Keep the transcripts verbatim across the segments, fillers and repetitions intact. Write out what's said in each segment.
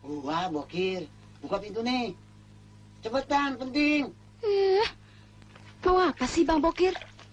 Gua, Bokir. Buka pintu nih. Cepetan, penting. Eh, mau apa sih Bang Bokir?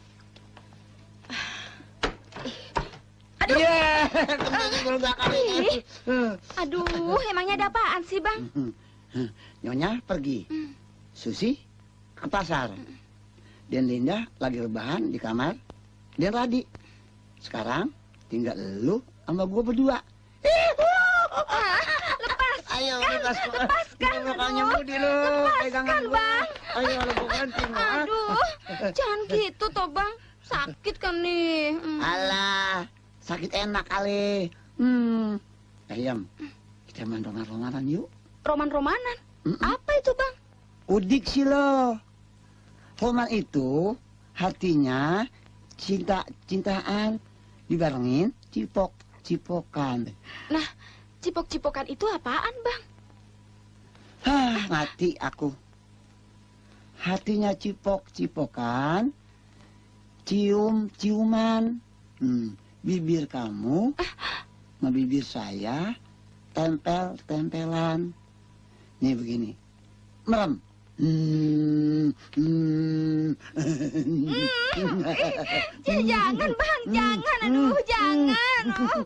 Aduh. Iya, kembali Aduh, emangnya ada apaan sih, Bang? Nyonya pergi. Susi ke pasar. Dan Linda lagi rebahan di kamar. Dan Radi. Sekarang tinggal lu sama gua berdua. Ah, lepas. Ayo, lepas. Lepaskan. Mukanya mudi lu. Lepaskan, Bang. Ayo, lu ganti. Aduh, jangan gitu toh, Bang. Sakit kan nih. Hmm. Alah, sakit enak kali. Hmm. Ayam, kita main roman-romanan yuk. Roman-romanan? Mm-mm. Apa itu, Bang? Udik sih lo. Roman itu artinya cinta-cintaan dibarengin cipok-cipokan. Nah, cipok-cipokan itu apaan, Bang? Hah, mati aku. Hatinya cipok-cipokan, cium-ciuman. Hmm, bibir kamu sama bibir saya tempel-tempelan. Nih begini. Merem. Hmm, hmm. Hmm, eh, jangan, Bang, jangan. Aduh, jangan.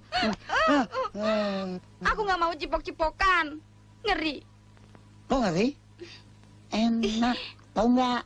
Oh. Aku nggak mau cipok-cipokan. Ngeri. Kok ngeri? Enak, tau nggak?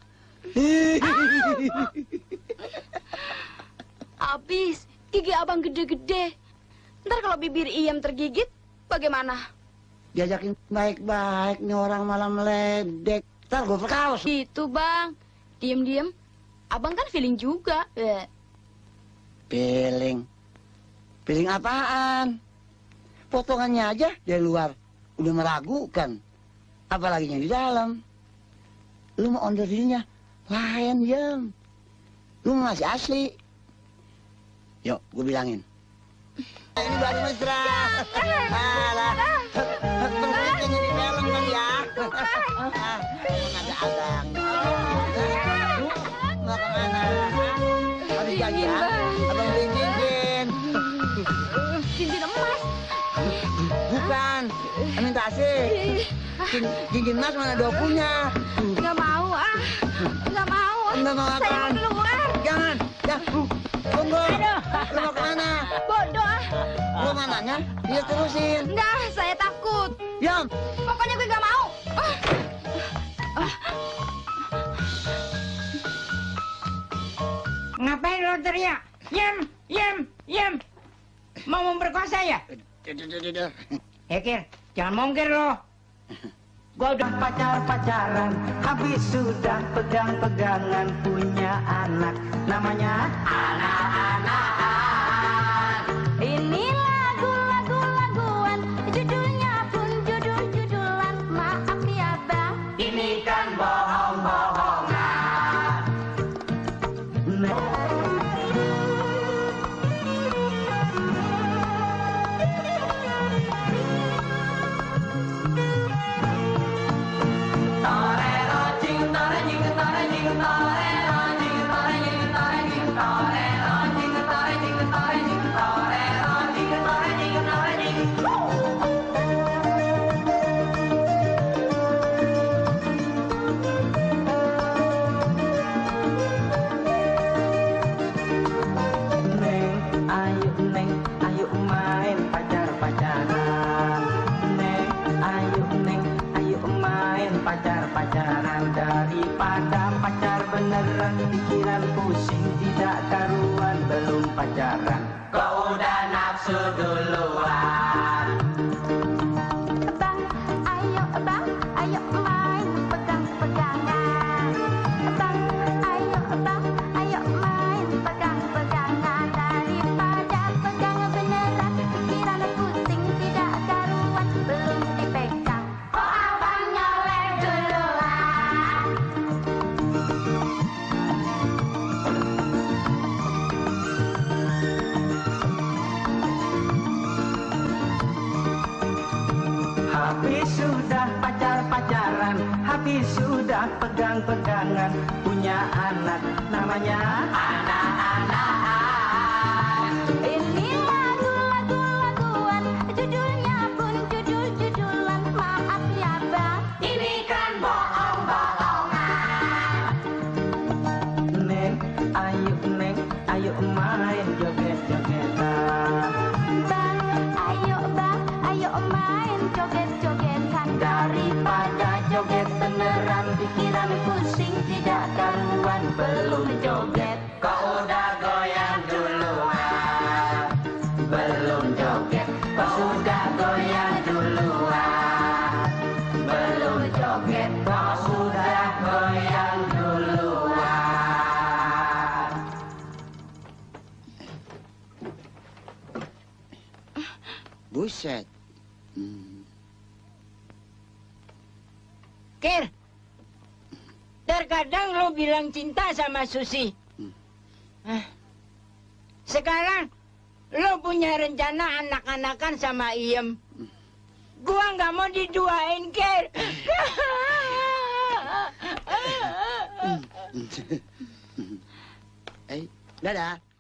Habis, gigi abang gede-gede. Ntar kalau bibir Iyam tergigit, bagaimana? Diajakin baik-baik, nih orang malah meledek. Ntar gue perkaos. Gitu, Bang. Diem-diem. Abang kan feeling juga. Eh. Feeling? Feeling apaan? Potongannya aja dari luar udah meragukan. Apalagi yang di dalam. Lu mau onder dirinya lain, Yam. Lu masih asli. Yuk, gue bilangin. Ini baru mesra. Alah. Penelitiannya di film kan ya. Ada-adang. Mau kemana? Habis jajan, abang beli cincin. Cincin emas? Bukan, imitasi. Cincin emas mana dokunya? Nggak mau, ah. Nggak mau. Nggak mau Saya apaan? mau keluar. Jangan, jangan. Tunggu. Lu mau kemana? Bodoh, ah. Lu mananya? Dia terusin. Enggak, saya takut. Yam. Pokoknya gue nggak mau. Ah. Ngapain lo teriak? Yem, yem, yem. Mau memperkosa ya? Ekir, jangan mongkir lo. Gua udah pacar-pacaran, habis sudah pegang-pegangan, punya anak, namanya anak-anakan. Ini lagu-lagu laguan, judulnya pun judul-judulan. Maaf ya bang, ini kan bohong-bohongan. Pacar-pacaran daripada pacar beneran, pikiran pusing tidak karuan, belum pacaran kau udah nafsu duluan. Bang, ayo bang, ayo main pegang-pegangan. Bang, ayo bang, ayo main pegang-pegangan. Daripada pegang beneran, pikiran pusing tidak karuan, belum dipegang. Habis sudah pacar-pacaran, habis sudah pegang-pegangan, punya anak, namanya anak-anakan. Ini lagu-lagu laguan, judulnya pun judul-judulan. Buset. Hmm. Kir, terkadang lo bilang cinta sama Susi. Hmm. Ah. Sekarang lo punya rencana anak-anakan sama Iem. Hmm. Gua nggak mau diduain, Kir. Eh, dadah.